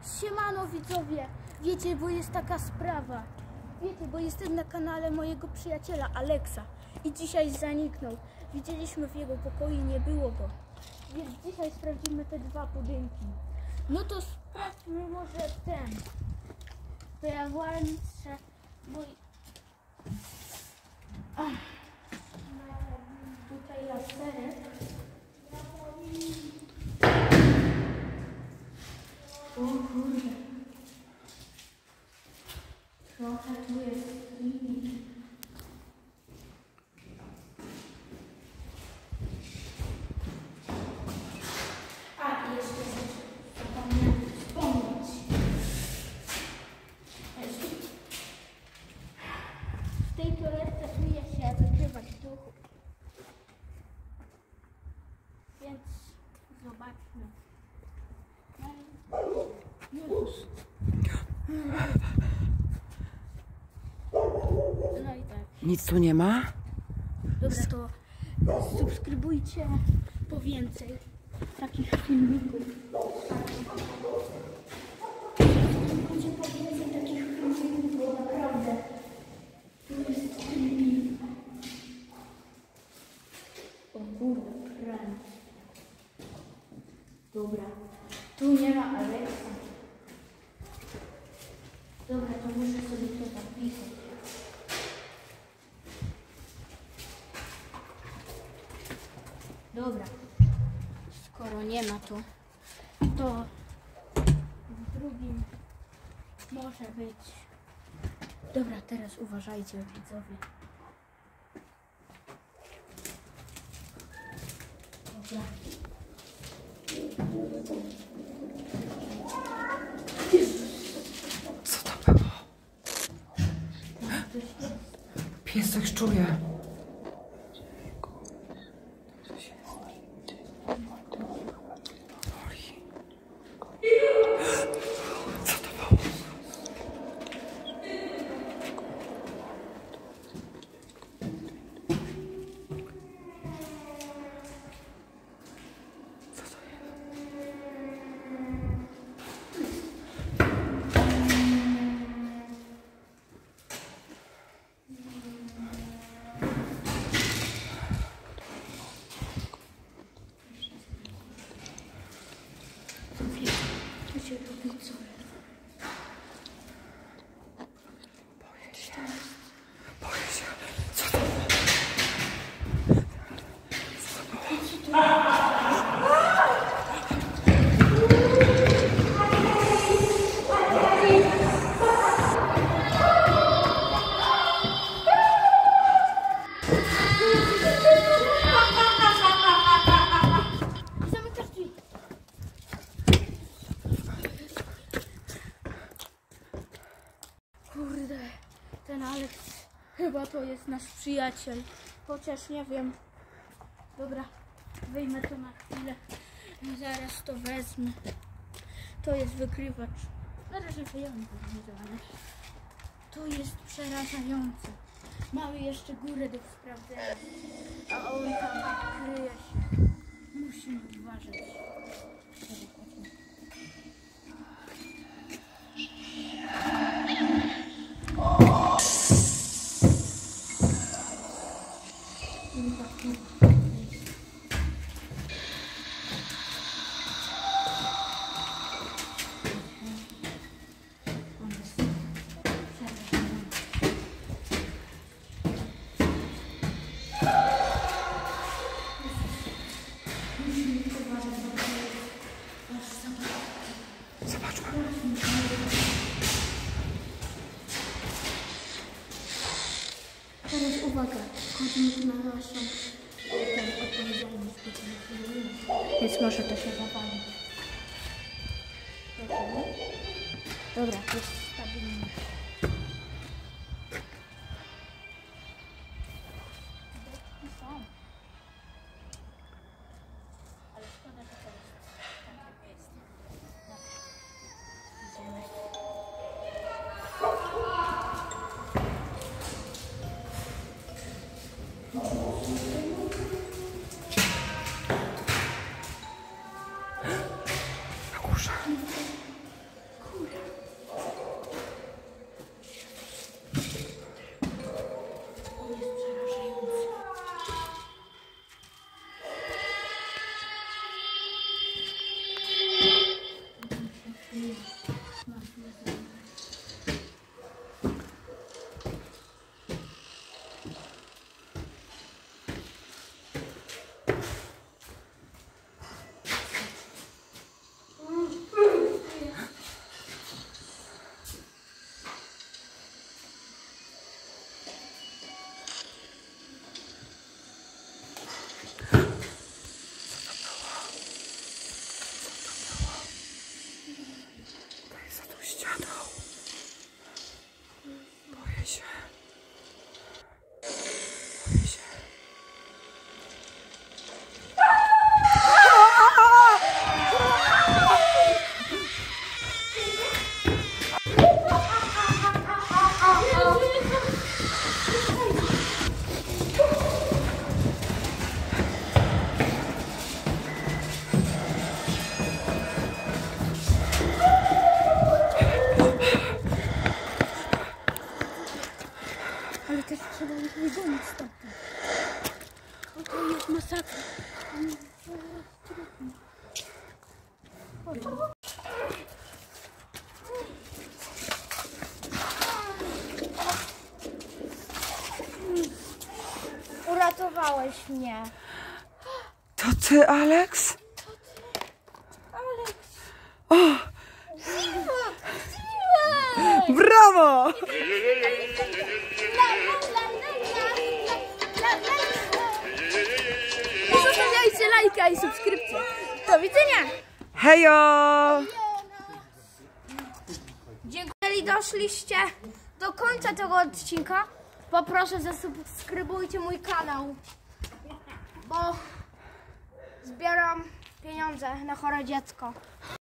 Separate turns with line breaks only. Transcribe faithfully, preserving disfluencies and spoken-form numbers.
Siemano widzowie, wiecie, bo jest taka sprawa. Wiecie, bo jestem na kanale mojego przyjaciela Aleksa i dzisiaj zaniknął. Widzieliśmy w jego pokoju i nie było go. Więc dzisiaj sprawdzimy te dwa budynki. No to sprawdźmy może ten. To ja włączę mój... Ach. Tutaj laserek. O kurde. Trochę tu jest limit. A, i jeszcze zapomniałam wspomnieć. W tej toaletce czuje się wykrywać duchu. Więc zobaczmy. Jezus. No i tak.
Nic tu nie ma?
Dobra, to subskrybujcie po więcej takich filmików. Subskrybujcie po więcej takich filmików, bo naprawdę tu jest filmik. O kurde, prawie. Dobra, tu nie ma Aleksa. Dobra, to muszę sobie to zapisać. Dobra, skoro nie ma tu, to w drugim może być. Dobra, teraz uważajcie, widzowie. Dobra.
Co to było? Pies coś czuje.
Kurde, ten Aleks chyba to jest nasz przyjaciel, chociaż nie wiem. Dobra, wyjmę to na chwilę, zaraz to wezmę. To jest wykrywacz. Na razie wyjąłem to. To jest przerażające. Mamy jeszcze górę do sprawdzenia, a on tam kryje się. Musimy uważać.
Zobaczmy.
Teraz uwaga, chodźmy na naszą ten odpowiedzialność, więc może to się zapalić. Dobra, to jest stabilne. Deczki są. Ale szkoda, że to jest takie miejsce. Dobra, idziemy.
Na górze.
masakra.
Uratowałeś mnie.
To ty, Alex?
Aleks.
O,
Zimok! Zimok!
brawo!
Zostawiajcie lajka i subskrypcję. Do widzenia.
Hejo!
Dziękuję, jeżeli doszliście do końca tego odcinka. Poproszę, zasubskrybujcie mój kanał, bo zbieram pieniądze na chore dziecko.